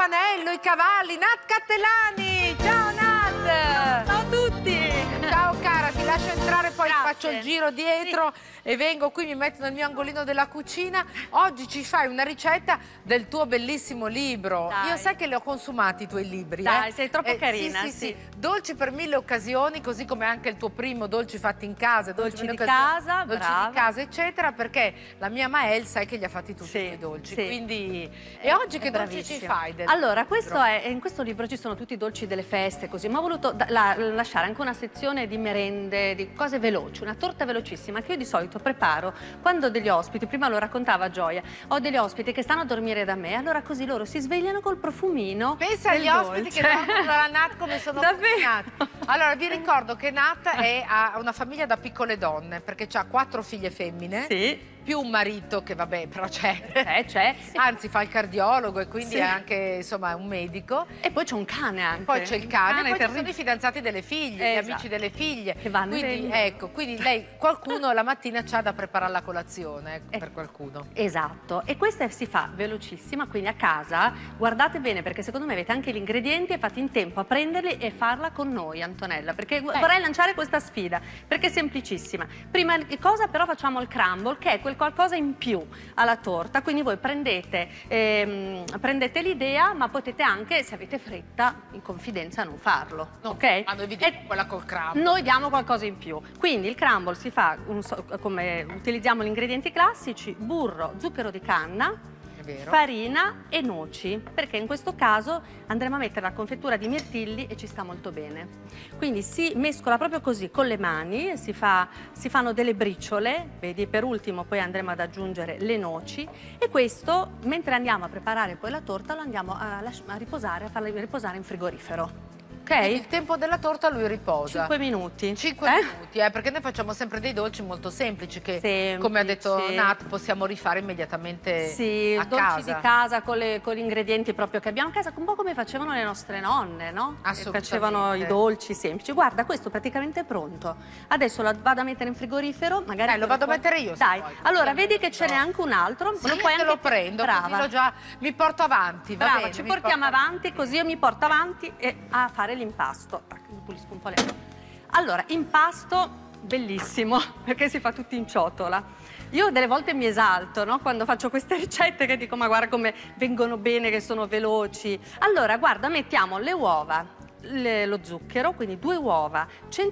Antonello, i cavalli, Nat Cattelani. Ciao Nat! Ciao a tutti! Ciao cara, ti lascio entrare, poi Grazie. faccio il giro dietro e vengo qui, mi metto nel mio angolino della cucina. Oggi ci fai una ricetta del tuo bellissimo libro. Dai. Io sai che li ho consumati i tuoi libri. Dai, sei troppo carina, Sì, sì. Dolci per mille occasioni, così come anche il tuo primo Dolci fatti in casa. Dolci per di mille occasioni, casa, dolci brava. di casa, eccetera, perché la mia Mael sai che li ha fatti tutti Sì, i dolci. sì. Quindi... E oggi che dolci ci bravissima. fai? Allora, in questo libro ci sono tutti i dolci delle feste, così, ma ho voluto lasciare anche una sezione di merende, di cose veloci, una torta velocissima che io di solito preparo quando ho degli ospiti. Prima lo raccontava Gioia, ho degli ospiti che stanno a dormire da me, allora così loro si svegliano col profumino. Pensa agli ospiti che dormono dalla Nat come sono cucinati. Allora, vi ricordo che Nat ha una famiglia da piccole donne, perché ha 4 figlie femmine. Sì. Più un marito che vabbè, però c'è. C'è. Anzi, fa il cardiologo e quindi Sì. è anche, insomma, un medico. E poi c'è un cane anche. Poi c'è il cane, poi ci terribile. sono i fidanzati delle figlie, gli Esatto. amici delle figlie. Che vanno e quindi, vengono. ecco, quindi lei, qualcuno la mattina c'ha da preparare la colazione, per qualcuno. Esatto, e questa si fa velocissima, quindi a casa, guardate bene perché secondo me avete anche gli ingredienti e fate in tempo a prenderli e farla con noi, Antonella, perché vorrei lanciare questa sfida, perché è semplicissima. Prima di cosa però facciamo il crumble, che è quel qualcosa in più alla torta, quindi voi prendete l'idea, ma potete anche, se avete fretta, in confidenza non farlo, ok? Ma noi vi diamo quella col crumble. Noi diamo qualcosa in più. Quindi il crumble si fa, come utilizziamo gli ingredienti classici, burro, zucchero di canna, farina e noci, perché in questo caso andremo a mettere la confettura di mirtilli e ci sta molto bene. Quindi si mescola proprio così con le mani, si fanno delle briciole, vedi, per ultimo poi andremo ad aggiungere le noci e questo, mentre andiamo a preparare poi la torta, lo andiamo a riposare, a farla riposare in frigorifero. Quindi il tempo della torta lui riposa. 5 minuti. 5 minuti, perché noi facciamo sempre dei dolci molto semplici che, come ha detto Semplici. Nat, possiamo rifare immediatamente a dolci casa. di casa con gli ingredienti proprio che abbiamo a casa, un po' come facevano le nostre nonne, no? Assolutamente. Che facevano i dolci semplici. Guarda, questo praticamente è pronto. Adesso lo vado a mettere in frigorifero, magari lo vado a mettere io. Dai, vuoi. allora vedi che ce n'è anche un altro. Sì, lo puoi te anche lo prendo, brava. così mi porto avanti. Va Brava, bene, ci mi portiamo porto avanti, così io mi porto avanti a fare l'impasto. Tac, mi pulisco un po' le mani. Allora, impasto bellissimo, perché si fa tutto in ciotola. Io delle volte mi esalto, no? Quando faccio queste ricette che dico, ma guarda come vengono bene, che sono veloci. Allora, guarda, mettiamo le uova, lo zucchero, quindi 2 uova,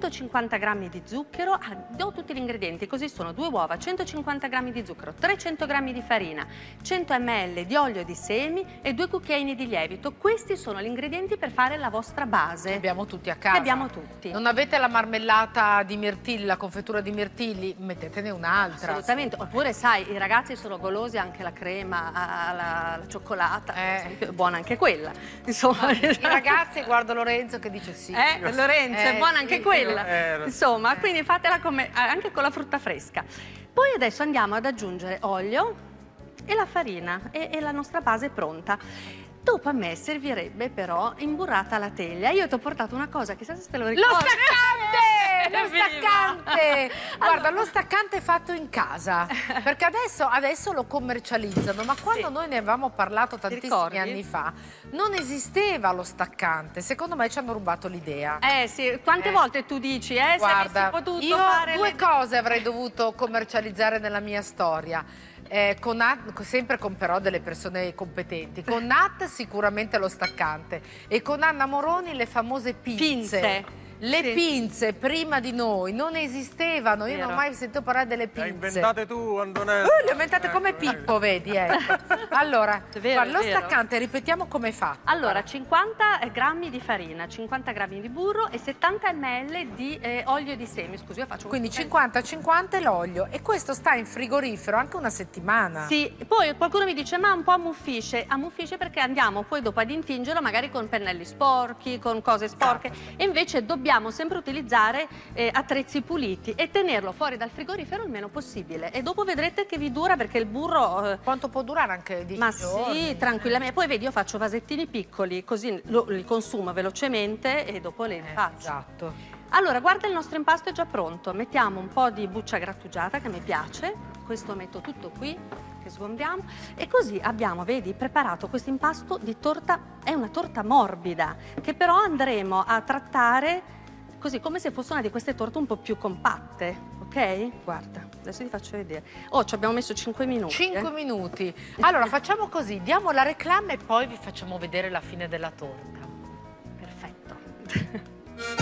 150 grammi di zucchero, do tutti gli ingredienti, così sono 2 uova, 150 grammi di zucchero, 300 grammi di farina, 100 ml di olio di semi e 2 cucchiaini di lievito. Questi sono gli ingredienti per fare la vostra base. Li abbiamo tutti a casa. Li abbiamo tutti. Non avete la marmellata di mirtilli, la confettura di mirtilli? Mettetene un'altra. Assolutamente, oppure sai, i ragazzi sono golosi, anche la crema, la cioccolata, per esempio, è buona anche quella. Insomma, I ragazzi, guardo Lorenzo che dice sì. Lorenzo, è buona anche sì, quella. Insomma, quindi fatela anche con la frutta fresca. Poi adesso andiamo ad aggiungere olio e la farina e la nostra base è pronta. Dopo a me servirebbe però imburrata alla teglia. Io ti ho portato una cosa, chissà se te lo ricordi. Lo staccante! Lo staccante! Guarda, Allora, lo staccante fatto in casa, perché adesso lo commercializzano, ma quando noi ne avevamo parlato tantissimi anni fa, non esisteva lo staccante. Secondo me ci hanno rubato l'idea. Sì, quante volte tu dici, Guarda, se avessi potuto io fare due cose avrei dovuto commercializzare nella mia storia. Con Nat, sempre con però delle persone competenti. Con Nat sicuramente lo staccante e con Anna Moroni le famose pinze. Le pinze prima di noi non esistevano, io non ho mai sentito parlare delle pinze. Le hai inventate tu, Antonella? Le ho inventate come Pippo, vedi, ecco. Allora, guarda, lo staccante, ripetiamo come fa. Allora, 50 grammi di farina, 50 grammi di burro e 70 ml di olio di semi. Scusi, io faccio quindi 50-50 l'olio, e questo sta in frigorifero anche una settimana. Sì, poi qualcuno mi dice, ma un po' ammuffisce perché andiamo poi dopo ad intingerlo magari con pennelli sporchi, con cose sporche, e invece dobbiamo sempre utilizzare attrezzi puliti e tenerlo fuori dal frigorifero il meno possibile, e dopo vedrete che vi dura, perché il burro quanto può durare, anche 10 ma giorni? sì, tranquillamente. Poi vedi, io faccio vasettini piccoli, così li consumo velocemente e dopo li faccio. Esatto. Allora, guarda, il nostro impasto è già pronto. Mettiamo un po' di buccia grattugiata che mi piace, questo metto tutto qui, che che sgombriamo, e così abbiamo, vedi, preparato questo impasto di torta, è una torta morbida, che però andremo a trattare così come se fosse una di queste torte un po' più compatte, ok? Guarda, adesso ti faccio vedere. Oh, ci abbiamo messo 5 minuti. 5 minuti. Allora, facciamo così, diamo la reclama e poi vi facciamo vedere la fine della torta. Perfetto.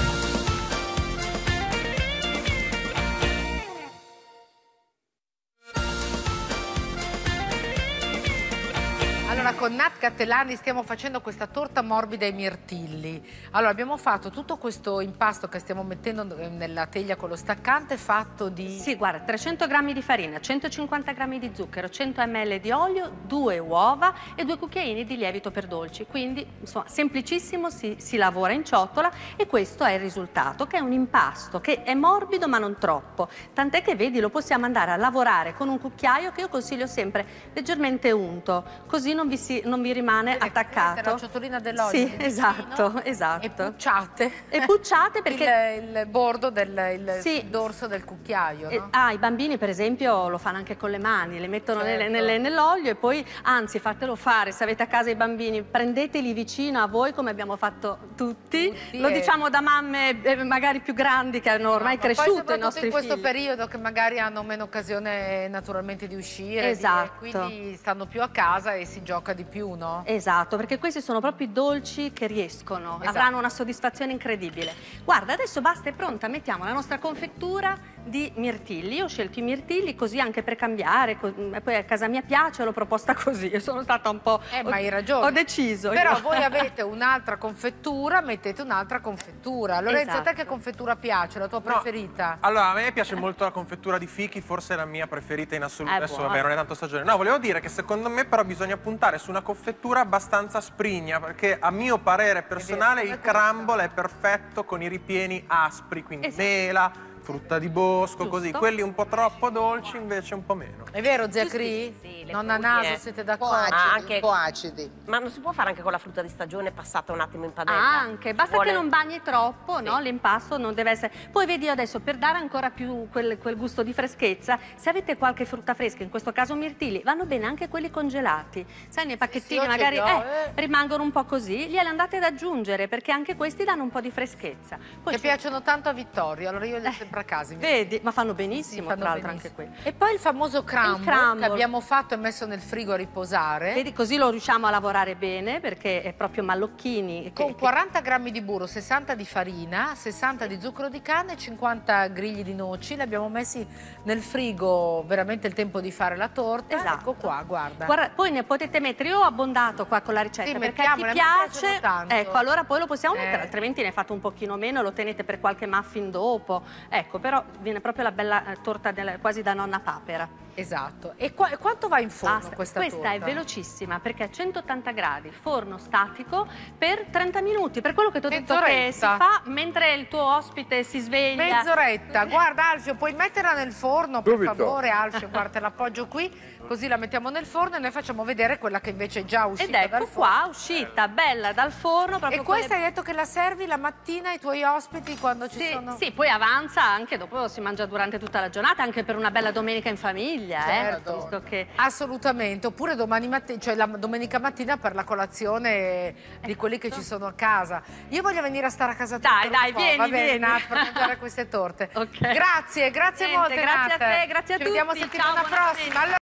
Allora, con Nat Cattelani stiamo facendo questa torta morbida ai mirtilli. Allora, abbiamo fatto tutto questo impasto che stiamo mettendo nella teglia con lo staccante, fatto di... Sì, guarda, 300 grammi di farina, 150 grammi di zucchero, 100 ml di olio, 2 uova e 2 cucchiaini di lievito per dolci. Quindi, insomma, semplicissimo, si lavora in ciotola e questo è il risultato, che è un impasto che è morbido ma non troppo. Tant'è che, vedi, lo possiamo andare a lavorare con un cucchiaio che io consiglio sempre leggermente unto, così non vi rimane attaccato. La ciotolina dell'olio. Sì, esatto. E pucciate. E pucciate perché... il bordo sì, il dorso del cucchiaio, no? I bambini per esempio lo fanno anche con le mani, le mettono certo. nell'olio e poi, anzi, fatelo fare, se avete a casa i bambini, prendeteli vicino a voi come abbiamo fatto tutti. Lo diciamo da mamme magari più grandi che hanno ormai cresciuto i nostri figli. In questo periodo che magari hanno meno occasione naturalmente di uscire, esatto. Quindi stanno più a casa e si gioca di più, no? Esatto, perché questi sono proprio i dolci che riescono, esatto. avranno una soddisfazione incredibile. Guarda, adesso basta, è pronta, mettiamo la nostra confettura di mirtilli. Io ho scelto i mirtilli così anche per cambiare, poi a casa mia piace, l'ho proposta così, io sono stata un po'... ma hai ragione. Ho deciso. Però voi avete un'altra confettura, mettete un'altra confettura. Lorenzo, esatto. A te che confettura piace, la tua preferita? Allora, a me piace molto la confettura di fichi, forse è la mia preferita in assoluto. Adesso buona. vabbè, non è tanto stagione. No, volevo dire che secondo me però bisogna puntare su una confettura abbastanza sprigna, perché a mio parere personale il crumble è perfetto con i ripieni aspri, quindi esatto. mela, frutta di bosco, Giusto. così. Quelli un po' troppo dolci invece un po' meno. È vero, zia Cri? Sì, le Nonna frugne. Naso, siete Un d'accordo? po' acidi. Ma non si può fare anche con la frutta di stagione passata un attimo in padella? Anche, basta Vuole- che non bagni troppo, Sì. no? L'impasto non deve essere... Poi vedi, io adesso, per dare ancora più quel gusto di freschezza, se avete qualche frutta fresca, in questo caso mirtilli, vanno bene anche quelli congelati. Sai, nei pacchettini io ce magari li ho, rimangono un po' così, glieli andate ad aggiungere, perché anche questi danno un po' di freschezza. Poi Che piacciono tanto a Vittorio, allora io li ho sempre a casa. vedi, ma fanno benissimo, Sì, fanno tra l'altro, benissimo. anche quelli. E poi il famoso crumble, crumble. che abbiamo fatto e messo nel frigo a riposare. Vedi, così lo riusciamo a lavorare bene, perché è proprio mallocchini. Con 40 grammi di burro, 60 di farina, 60 di zucchero di canna e 50 grigli di noci. Li abbiamo messi nel frigo veramente il tempo di fare la torta. Esatto. Ecco qua, guarda. Guarda, poi ne potete mettere, io ho abbondato qua con la ricetta, Sì, perché a chi mettiamole, a me piace, piacciono tanto. ecco, allora poi lo possiamo mettere, altrimenti ne fate un pochino meno, lo tenete per qualche muffin dopo, ecco, però viene proprio la bella torta quasi da nonna papera. Esatto. E quanto va in forno Basta. questa Questa torta? è velocissima, perché a 180 gradi, forno statico, per 30 minuti, per quello che ti ho detto che si Mezz'oretta. fa mentre il tuo ospite si sveglia. Mezz'oretta. Guarda Alfio, puoi metterla nel forno, per Subito. favore Alfio, guarda, te l'appoggio qui, così la mettiamo nel forno e noi facciamo vedere quella che invece è già uscita Ed dal ecco forno. qua, uscita, bella dal forno. Proprio E questa hai detto che la servi la mattina ai tuoi ospiti quando ci sono... Sì, poi avanza anche, dopo si mangia durante tutta la giornata, anche per una bella domenica in famiglia, Certo. visto che... Assolutamente, oppure domani mattina, cioè la domenica mattina per la colazione di quelli che ci sono a casa. Io voglio venire a stare a casa tua. Dai, per un dai, po', vieni, va bene, vieni. Nat, per mangiare queste torte. Ok. Grazie Niente, molte grazie Nat. a te, grazie a Ci vediamo tutti. settimana Ciao, buona prossima. domenica.